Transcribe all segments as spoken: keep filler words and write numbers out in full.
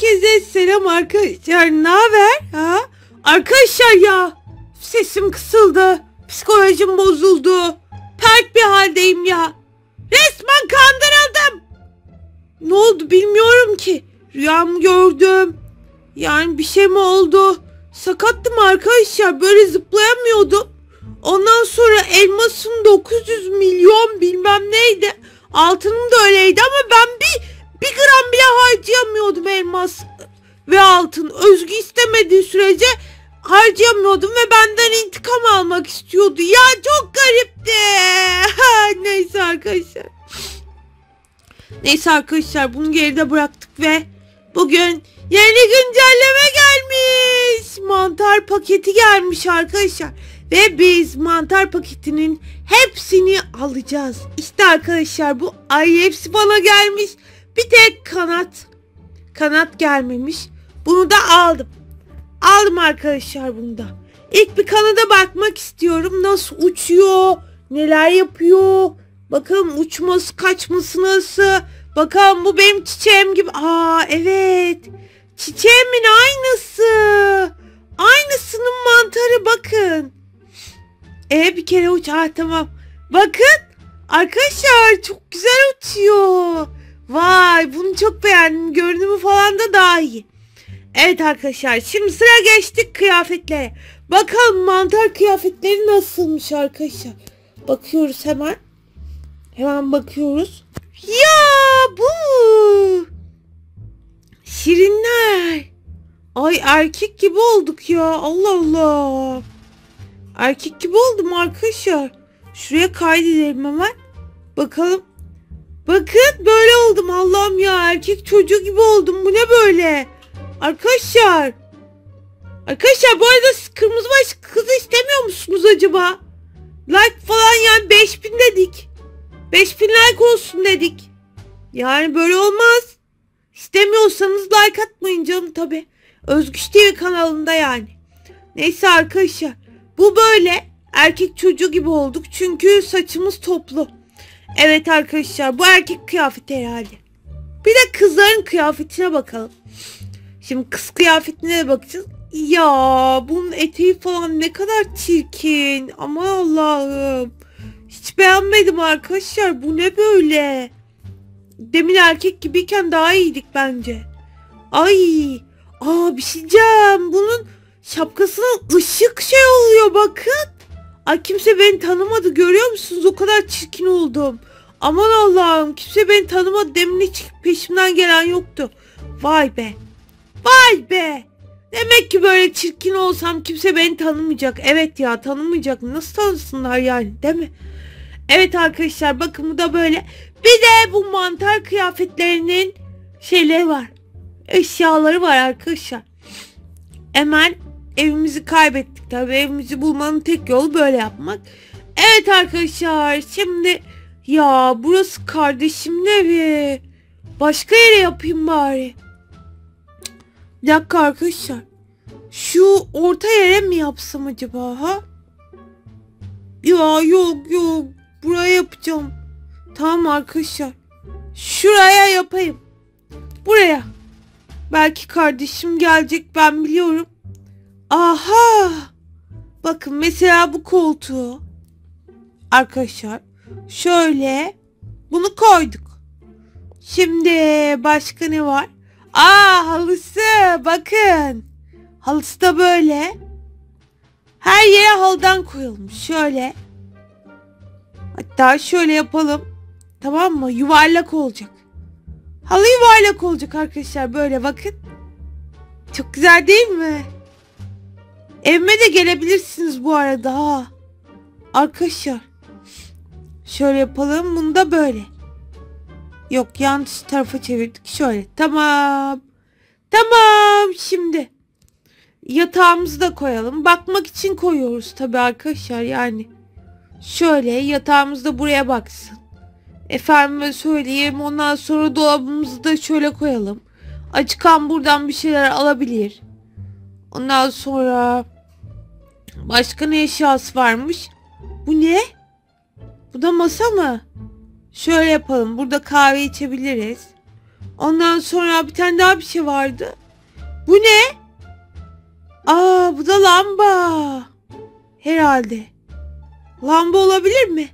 Herkese selam arkadaşlar. Ne haber? Ha? Arkadaşlar ya, sesim kısıldı. Psikolojim bozuldu. Pert bir haldeyim ya. Resmen kandırıldım. Ne oldu bilmiyorum ki. Rüyamı gördüm. Yani bir şey mi oldu? Sakattım arkadaşlar. Böyle zıplayamıyordum. Ondan sonra elmasım dokuz yüz milyon bilmem neydi. Altınım da öyleydi ama ben bir bir gram bile harcayamıyordum elmas ve altın. Özgü istemediği sürece harcayamıyordum ve benden intikam almak istiyordu. Ya çok garipti. Neyse arkadaşlar. Neyse arkadaşlar bunu geride bıraktık ve bugün yeni güncelleme gelmiş. Mantar paketi gelmiş arkadaşlar. Ve biz mantar paketinin hepsini alacağız. İşte arkadaşlar bu ay hepsi bana gelmiş. Bir tek kanat. Kanat gelmemiş. Bunu da aldım. Aldım arkadaşlar bunu da. İlk bir kanada bakmak istiyorum. Nasıl uçuyor? Neler yapıyor? Bakalım uçması kaçması nasıl? Bakalım bu benim çiçeğim gibi. Aa evet. Çiçeğimin aynısı. Aynısının mantarı bakın. E bir kere uç. Ha tamam. Bakın. Arkadaşlar çok güzel uçuyor. Vay bunu çok beğendim. Görünümü falan da daha iyi. Evet arkadaşlar şimdi sıra geçtik kıyafetlere. Bakalım mantar kıyafetleri nasılmış arkadaşlar. Bakıyoruz hemen. Hemen bakıyoruz. Ya bu. Şirinler. Ay erkek gibi olduk ya. Allah Allah. Erkek gibi oldum arkadaşlar. Şuraya kaydedelim hemen. Bakalım. Bakın böyle oldum Allah'ım ya. Erkek çocuğu gibi oldum. Bu ne böyle? Arkadaşlar. Arkadaşlar bu arada siz kırmızı baş kızı istemiyor musunuz acaba? Like falan yani beş bin dedik. beş bin like olsun dedik. Yani böyle olmaz. İstemiyorsanız like atmayın canım tabi. Özgüç T V kanalında yani. Neyse arkadaşlar. Bu böyle erkek çocuğu gibi olduk. Çünkü saçımız toplu. Evet arkadaşlar bu erkek kıyafeti herhalde. Bir de kızların kıyafetine bakalım. Şimdi kız kıyafetine de bakacağız. Ya bunun eteği falan ne kadar çirkin. Aman Allah'ım. Hiç beğenmedim arkadaşlar. Bu ne böyle? Demin erkek gibiyken daha iyiydik bence. Ay. Aa bir şey diyeceğim. Bunun şapkasına ışık şey oluyor bakın. Ay kimse beni tanımadı görüyor musunuz? O kadar çirkin oldum. Aman Allah'ım kimse beni tanımadı. Demin hiç peşimden gelen yoktu. Vay be. Vay be. Demek ki böyle çirkin olsam kimse beni tanımayacak. Evet ya tanımayacak. Nasıl tanısınlar yani değil mi? Evet arkadaşlar bakın bu da böyle. Bir de bu mantar kıyafetlerinin şeyleri var. Eşyaları var arkadaşlar. Hemen evimizi kaybettik tabii. Evimizi bulmanın tek yolu böyle yapmak. Evet arkadaşlar şimdi ya burası kardeşimin evi. Başka yere yapayım bari. Bir dakika arkadaşlar. Şu orta yere mi yapsam acaba ha? Ya yok yok. Buraya yapacağım. Tamam arkadaşlar. Şuraya yapayım. Buraya. Belki kardeşim gelecek ben biliyorum. Aha. Bakın mesela bu koltuğu. Arkadaşlar. Şöyle. Bunu koyduk. Şimdi başka ne var? Aa halısı. Bakın. Halısı da böyle. Her yere halıdan koyulmuş. Şöyle. Hatta şöyle yapalım. Tamam mı? Yuvarlak olacak. Halı yuvarlak olacak arkadaşlar. Böyle bakın. Çok güzel değil mi? Evime de gelebilirsiniz bu arada ha. Arkadaşlar. Şöyle yapalım. Bunu da böyle. Yok yanlış tarafa çevirdik. Şöyle. Tamam. Tamam. Şimdi. Yatağımızı da koyalım. Bakmak için koyuyoruz tabii arkadaşlar yani. Şöyle yatağımız da buraya baksın. Efendime söyleyeyim ondan sonra dolabımızı da şöyle koyalım. Acıkan buradan bir şeyler alabilir. Ondan sonra başka ne eşyası varmış? Bu ne? Bu da masa mı? Şöyle yapalım. Burada kahve içebiliriz. Ondan sonra bir tane daha bir şey vardı. Bu ne? Aa, bu da lamba. Herhalde. Lamba olabilir mi?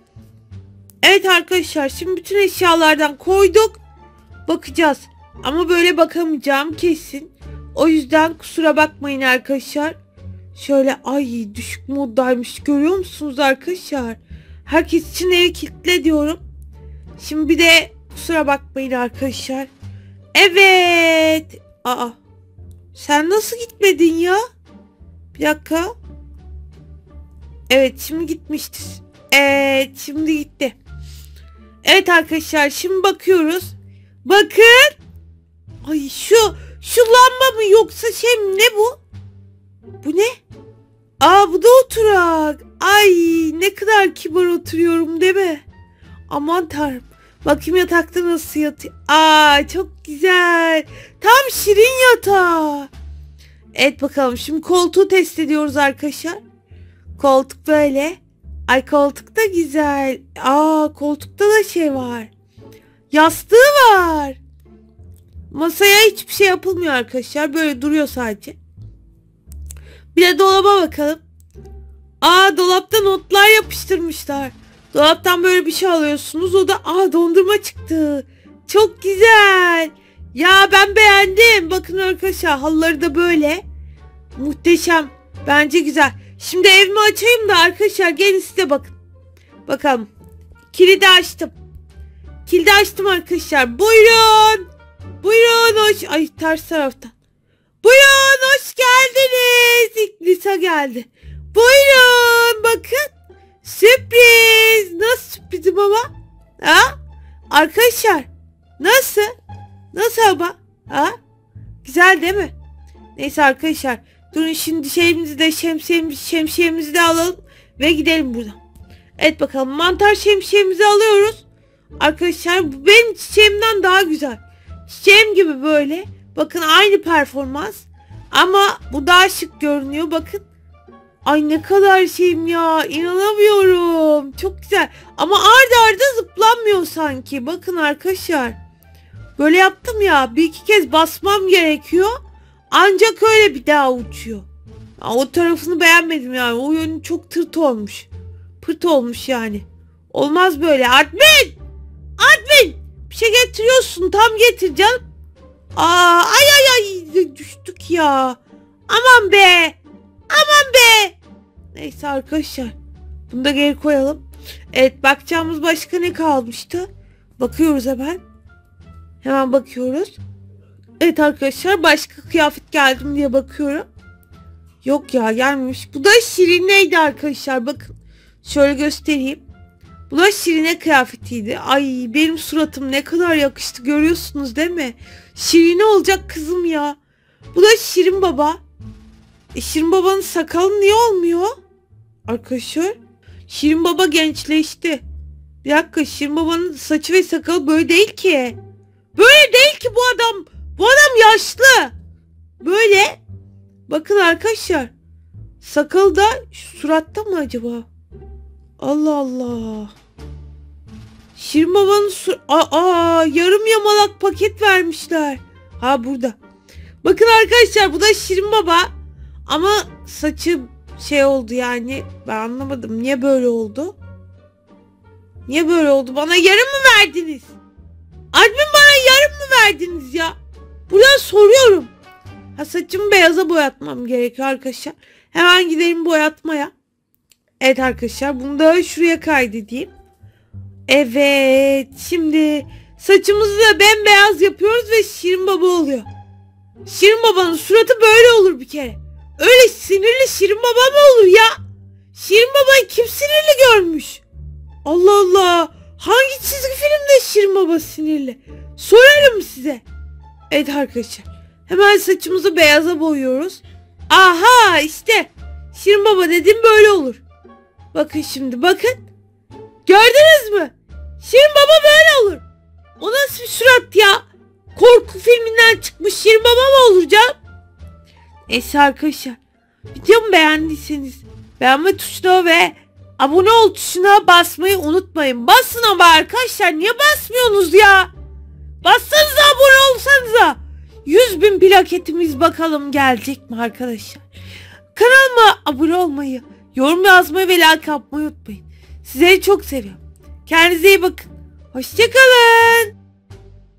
Evet arkadaşlar, şimdi bütün eşyalardan koyduk. Bakacağız. Ama böyle bakamayacağım kesin. O yüzden kusura bakmayın arkadaşlar. Şöyle, ay düşük moddaymış, görüyor musunuz arkadaşlar? Herkes için evi kilitle diyorum. Şimdi bir de kusura bakmayın arkadaşlar. Evet. Aa. Sen nasıl gitmedin ya? Bir dakika. Evet, şimdi gitmiştir. Evet, şimdi gitti. Evet arkadaşlar, şimdi bakıyoruz. Bakın. Ay şu şu lamba mı yoksa şey mi, ne bu? Bu ne? Aa, bu da oturak. Ay, ne kadar kibar oturuyorum değil mi? Aman tanrım. Bakayım yatakta nasıl yatıyor. Aa, çok güzel. Tam şirin yatağı. Evet bakalım, şimdi koltuğu test ediyoruz arkadaşlar. Koltuk böyle. Ay, koltuk da güzel. Aa, koltukta da şey var. Yastığı var. Masaya hiçbir şey yapılmıyor arkadaşlar. Böyle duruyor sadece. Bir de dolaba bakalım. Aa, dolapta notlar yapıştırmışlar. Dolaptan böyle bir şey alıyorsunuz. O da aa, dondurma çıktı. Çok güzel. Ya ben beğendim. Bakın arkadaşlar, halıları da böyle. Muhteşem. Bence güzel. Şimdi evimi açayım da arkadaşlar, gelin size bakın. Bakalım. Kilidi açtım. Kilidi açtım arkadaşlar. Buyurun. Buyurun hoş. Ay, ters taraftan. Buyurun, hoş geldiniz. İlk Lisa geldi. Buyurun bakın. Sürpriz. Nasıl sürprizim ama? Ha? Arkadaşlar. Nasıl? Nasıl ama? Ha? Güzel değil mi? Neyse arkadaşlar. Durun, şimdi şeyimizi de şemsiyemizi, şemsiyemizi de alalım. Ve gidelim buradan. Evet bakalım, mantar şemsiyemizi alıyoruz. Arkadaşlar bu benim çiçeğimden daha güzel. Çiçeğim gibi böyle. Bakın, aynı performans. Ama bu daha şık görünüyor. Bakın. Ay, ne kadar şeyim ya. İnanamıyorum. Çok güzel. Ama arda arda zıplanmıyor sanki. Bakın arkadaşlar. Böyle yaptım ya. Bir iki kez basmam gerekiyor. Ancak öyle bir daha uçuyor. Ya, o tarafını beğenmedim yani. O yönü çok tırt olmuş. Pırt olmuş yani. Olmaz böyle. Admin! Admin! Bir şey getiriyorsun. Tam getir canım. Aa, ay ay ay, düştük ya. Aman be. Aman be. Neyse arkadaşlar. Bunu da geri koyalım. Evet, bakacağımız başka ne kalmıştı? Bakıyoruz hemen. Hemen bakıyoruz. Evet arkadaşlar, başka kıyafet geldim diye bakıyorum. Yok ya, gelmemiş. Bu da Şirine'ydi arkadaşlar. Bakın. Şöyle göstereyim. Bu da Şirine kıyafetiydi. Ay, benim suratım ne kadar yakıştı, görüyorsunuz değil mi? Şirine olacak kızım ya. Bu da Şirin Baba. E, Şirin Baba'nın sakalı niye olmuyor? Arkadaşlar. Şirin Baba gençleşti. Bir dakika, Şirin Baba'nın saçı ve sakalı böyle değil ki. Böyle değil ki bu adam. Bu adam yaşlı. Böyle. Bakın arkadaşlar. Sakalı da suratta mı acaba? Allah Allah. Şirin Baba'nın sur... Aa, yarım yamalak paket vermişler. Ha, burada. Bakın arkadaşlar, bu da Şirin Baba. Ama saçı şey oldu yani. Ben anlamadım. Niye böyle oldu? Niye böyle oldu? Bana yarım mı verdiniz? Admin, bana yarım mı verdiniz ya? Buradan soruyorum. Ha, saçımı beyaza boyatmam gerekiyor arkadaşlar. Hemen gidelim boyatmaya. Evet arkadaşlar, bunu da şuraya kaydedeyim. Evet, şimdi saçımızı da bembeyaz yapıyoruz ve Şirin Baba oluyor. Şirin Baba'nın suratı böyle olur bir kere. Öyle sinirli Şirin Baba mı olur ya? Şirin Baba'yı kim sinirli görmüş? Allah Allah. Hangi çizgi filmde Şirin Baba sinirli? Sorarım size. Evet arkadaşlar. Hemen saçımızı beyaza boyuyoruz. Aha, işte. Şirin Baba dediğim böyle olur. Bakın şimdi, bakın. Gördünüz mü? Şirin Baba böyle olur. O nasıl bir surat ya? Korku filminden çıkmış Şirin Baba mı olur canım? Neyse arkadaşlar. Videomu beğendiyseniz beğenme tuşuna ve abone ol tuşuna basmayı unutmayın. Basın ama arkadaşlar, niye basmıyorsunuz ya? Bassanıza, abone olsanıza. yüz bin plaketimiz bakalım gelecek mi arkadaşlar? Kanalıma abone olmayı, yorum yazmayı ve like atmayı unutmayın. Sizleri çok seviyorum. Kendinize iyi bakın. Hoşçakalın.